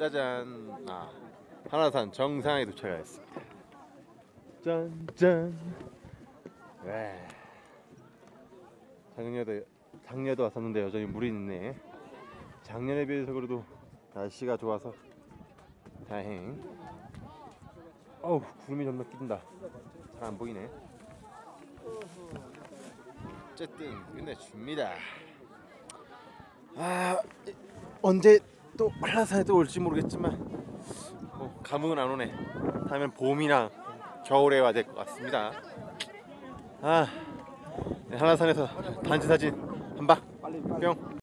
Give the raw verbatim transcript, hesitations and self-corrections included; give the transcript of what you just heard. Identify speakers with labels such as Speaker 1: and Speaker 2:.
Speaker 1: 짜잔. 아, 한라산 정상에 도착하였습니다. 짠짠. 왜? 작년에도 작년에도 왔었는데 여전히 물이 있네. 작년에 비해서 그래도 날씨가 좋아서 다행. 어우, 구름이 점점 낀다. 잘 안 보이네. 어쨌든 끝내줍니다. 아, 언제 또 한라산에 또 올지 모르겠지만 뭐 감흥은 안 오네. 다음엔 봄이나 겨울에 와야 될 것 같습니다. 아, 네, 한라산에서 단지 사진 한 방 뿅.